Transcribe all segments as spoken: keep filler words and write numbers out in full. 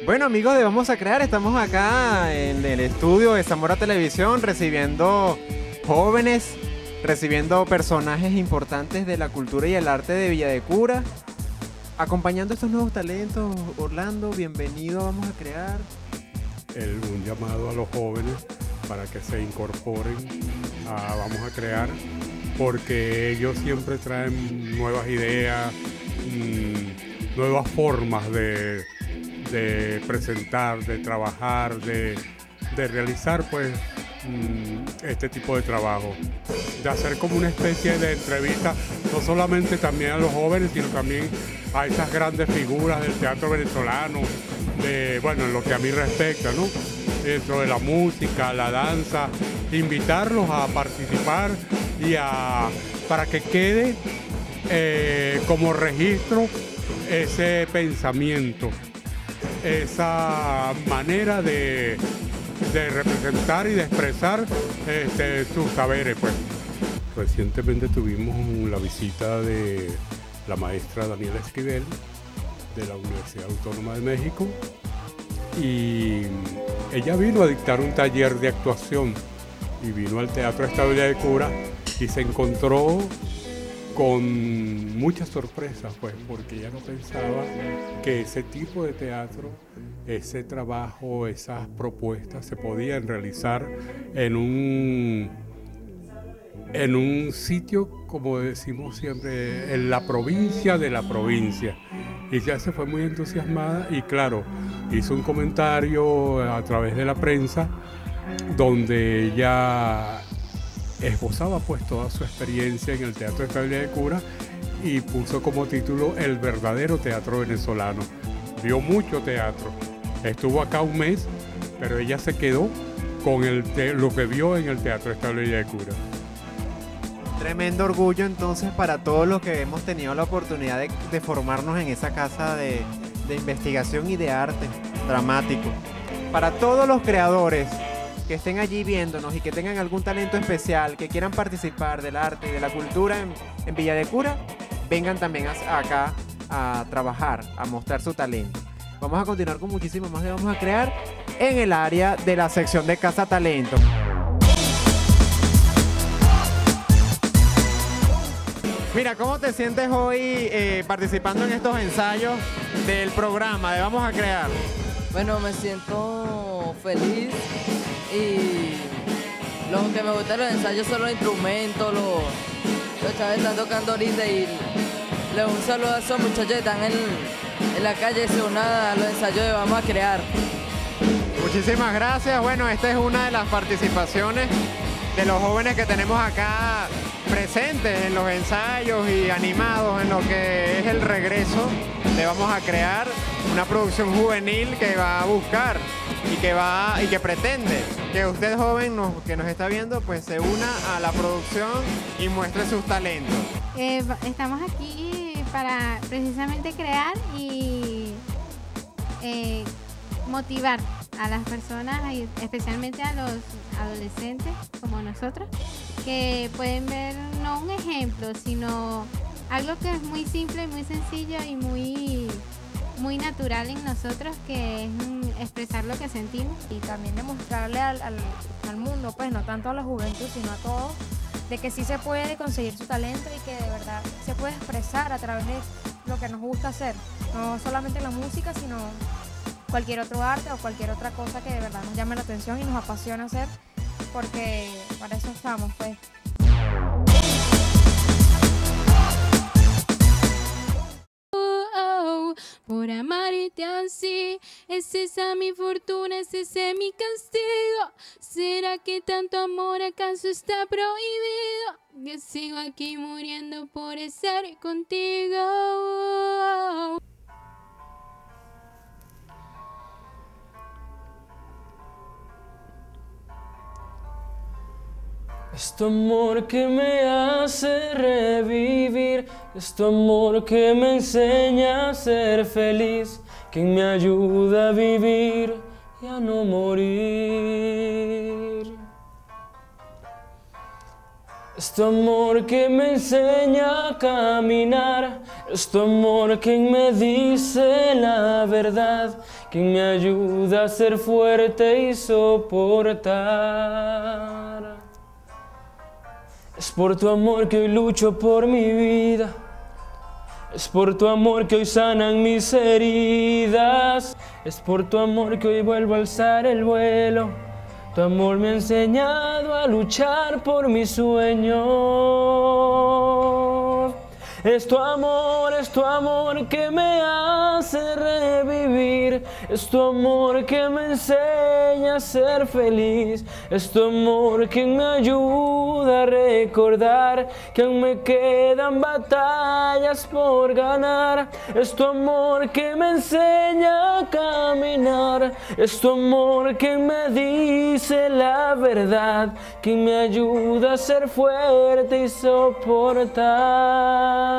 Bueno, amigos de Vamos a Crear, estamos acá en el estudio de Zamora Televisión recibiendo jóvenes, recibiendo personajes importantes de la cultura y el arte de Villa de Cura, acompañando estos nuevos talentos. Orlando, bienvenido a Vamos a Crear. El, un llamado a los jóvenes para que se incorporen a Vamos a Crear, porque ellos siempre traen nuevas ideas, mmm, nuevas formas de, de presentar, de trabajar, de, de realizar pues mmm, este tipo de trabajo, de hacer como una especie de entrevista, no solamente también a los jóvenes, sino también a esas grandes figuras del teatro venezolano, de, bueno, en lo que a mí respecta, ¿no? Dentro de la música, la danza, invitarlos a participar y a, para que quede eh, como registro ese pensamiento, esa manera de, de representar y de expresar este, sus saberes, pues. Recientemente tuvimos la visita de la maestra Daniela Esquivel de la Universidad Autónoma de México, y ella vino a dictar un taller de actuación y vino al Teatro esta Villa de Cura y se encontró con muchas sorpresas, pues, porque ella no pensaba que ese tipo de teatro, ese trabajo, esas propuestas se podían realizar en un, en un sitio, como decimos siempre, en la provincia de la provincia. Y ya se fue muy entusiasmada y claro, hizo un comentario a través de la prensa donde ella esbozaba pues toda su experiencia en el Teatro de Villa de Cura y puso como título El verdadero teatro venezolano. Vio mucho teatro, estuvo acá un mes, pero ella se quedó con el lo que vio en el Teatro de Villa de Cura. Tremendo orgullo entonces para todos los que hemos tenido la oportunidad de, de formarnos en esa casa de, de investigación y de arte dramático. Para todos los creadores que estén allí viéndonos y que tengan algún talento especial, que quieran participar del arte y de la cultura en, en Villa de Cura, vengan también a, acá a trabajar, a mostrar su talento. Vamos a continuar con muchísimo más de Vamos a Crear en el área de la sección de Casa Talento. Mira, ¿cómo te sientes hoy eh, participando en estos ensayos del programa de Vamos a Crear? Bueno, me siento feliz y lo que me gusta de los ensayos son los instrumentos, los, los chavos están tocando ahorita y le doy un saludo a esos muchachos que están en, en la calle, se unan a los ensayos de Vamos a Crear. Muchísimas gracias. Bueno, esta es una de las participaciones de los jóvenes que tenemos acá presentes en los ensayos y animados en lo que es el regreso de Vamos a Crear, una producción juvenil que va a buscar y que va y que pretende que usted joven nos, que nos está viendo pues se una a la producción y muestre sus talentos. Eh, estamos aquí para precisamente crear y eh, motivar a las personas, especialmente a los adolescentes como nosotros, que pueden ver no un ejemplo, sino algo que es muy simple, muy sencillo y muy, muy natural en nosotros, que es expresar lo que sentimos. Y también demostrarle al, al, al mundo, pues no tanto a la juventud, sino a todos, de que sí se puede conseguir su talento y que de verdad se puede expresar a través de lo que nos gusta hacer. No solamente la música, sino cualquier otro arte o cualquier otra cosa que de verdad nos llame la atención y nos apasiona hacer, porque para eso estamos, pues. Oh, oh, por amarte así, es esa mi fortuna, es ese mi castigo. ¿Será que tanto amor acaso está prohibido? Yo sigo aquí muriendo por estar contigo. Oh, oh. Es tu amor que me hace revivir, es tu amor que me enseña a ser feliz, quien me ayuda a vivir y a no morir. Es tu amor que me enseña a caminar, es tu amor quien me dice la verdad, quien me ayuda a ser fuerte y soportar. Es por tu amor que hoy lucho por mi vida, es por tu amor que hoy sanan mis heridas, es por tu amor que hoy vuelvo a alzar el vuelo. Tu amor me ha enseñado a luchar por mis sueños. Es tu amor, es tu amor que me hace revivir. Es tu amor que me enseña a ser feliz. Es tu amor que me ayuda a recordar que aún me quedan batallas por ganar. Es tu amor que me enseña a caminar. Es tu amor que me dice la verdad, que me ayuda a ser fuerte y soportar.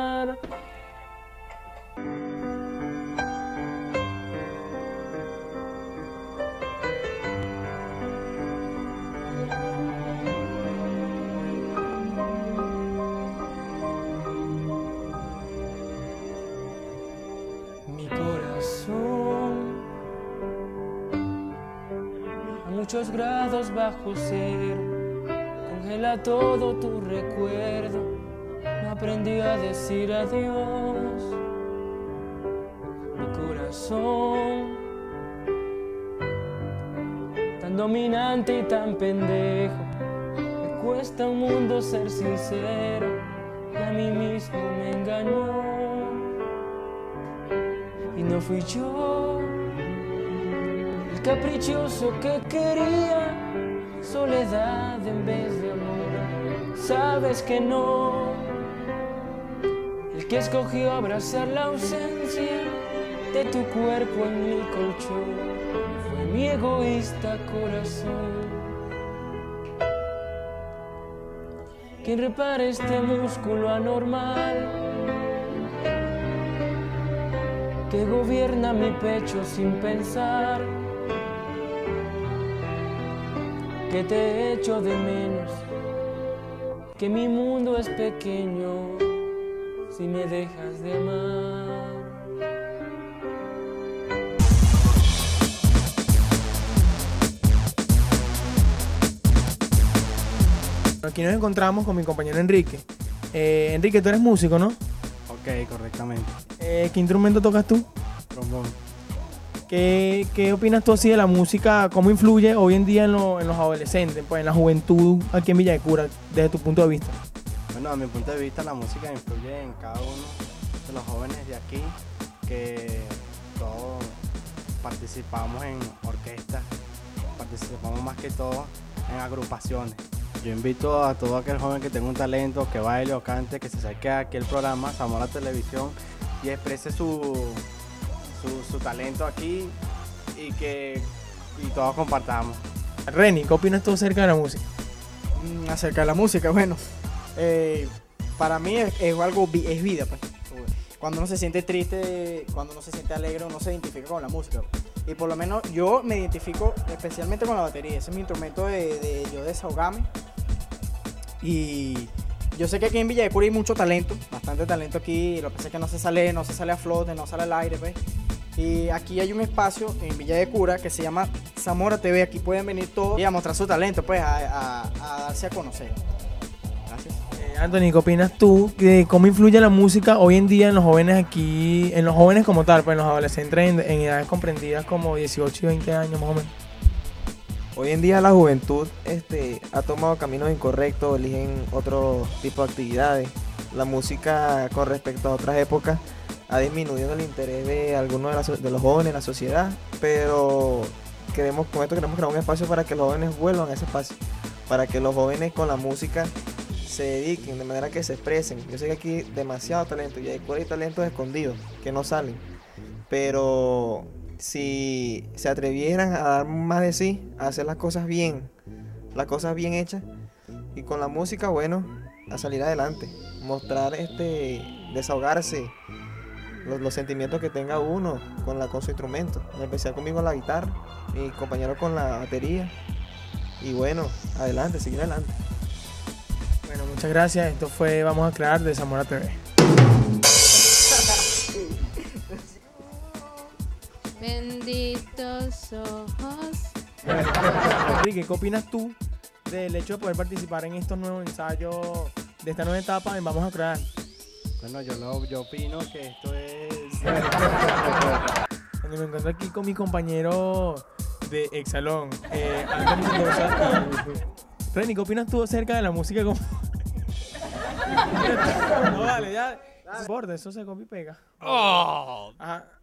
Mi corazón a muchos grados bajo cero congela todo tu recuerdo. No aprendí a decir adiós. Mi corazón tan dominante y tan pendejo, me cuesta un mundo ser sincero y a mí mismo me engañó. Y no fui yo el caprichoso que quería soledad en vez de amor. Sabes que no, el que escogió abrazar la ausencia de tu cuerpo en mi colchón fue mi egoísta corazón. Quien repara este músculo anormal que gobierna mi pecho sin pensar, que te echo de menos, que mi mundo es pequeño si me dejas de amar. Aquí nos encontramos con mi compañero Enrique. Eh, Enrique, tú eres músico, ¿no? Ok, correctamente. Eh, ¿Qué instrumento tocas tú? Trombón. ¿Qué, ¿Qué opinas tú así de la música? ¿Cómo influye hoy en día en, lo, en los adolescentes, pues en la juventud aquí en Villa de Cura, desde tu punto de vista? Bueno, a mi punto de vista la música influye en cada uno de los jóvenes de aquí, que todos participamos en orquestas, participamos más que todo en agrupaciones. Yo invito a todo aquel joven que tenga un talento, que baile o cante, que se acerque aquí al programa Zamora Televisión y exprese su, su, su talento aquí y que y todos compartamos. Reni, ¿qué opinas tú acerca de la música? Mm, acerca de la música, bueno, eh, para mí es, es algo, vi- es vida, pues. Cuando uno se siente triste, cuando uno se siente alegre, uno se identifica con la música. Y por lo menos yo me identifico especialmente con la batería. Ese es mi instrumento de, de yo desahogarme. Y yo sé que aquí en Villa de Cura hay mucho talento, bastante talento aquí. Lo que pasa es que no se sale, no se sale a flote, no sale al aire, pues. Y aquí hay un espacio en Villa de Cura que se llama Zamora T V. Aquí pueden venir todos y a mostrar su talento, pues, a, a, a darse a conocer. Gracias. Eh, Anthony, ¿qué opinas tú de cómo influye la música hoy en día en los jóvenes aquí, en los jóvenes como tal, pues en los adolescentes en, en edades comprendidas como dieciocho y veinte años más o menos? Hoy en día la juventud este, ha tomado caminos incorrectos, eligen otro tipo de actividades. La música con respecto a otras épocas ha disminuido el interés de algunos de, la so- de los jóvenes en la sociedad, pero queremos, con esto queremos crear un espacio para que los jóvenes vuelvan a ese espacio, para que los jóvenes con la música se dediquen de manera que se expresen. Yo sé que aquí hay demasiado talento y hay talentos escondidos que no salen, pero si se atrevieran a dar más de sí, a hacer las cosas bien, las cosas bien hechas, y con la música, bueno, a salir adelante, mostrar, este, desahogarse, los, los sentimientos que tenga uno con, la, con su instrumento, en especial conmigo la guitarra, mi compañero con la batería, y bueno, adelante, seguir adelante. Bueno, muchas gracias. Esto fue Vamos a Aclarar de Zamora T V. Ven benditos ojos. Enrique, ¿qué opinas tú del hecho de poder participar en estos nuevos ensayos de esta nueva etapa en Vamos a Crear? Bueno, yo, lo, yo opino que esto es... Bueno, me encuentro aquí con mi compañero de Exalón, eh, Anthony Mendoza. Y... Reni, ¿qué opinas tú acerca de la música? Como... no, vale, ya. No importa, eso se copia y pega. Oh. Ajá.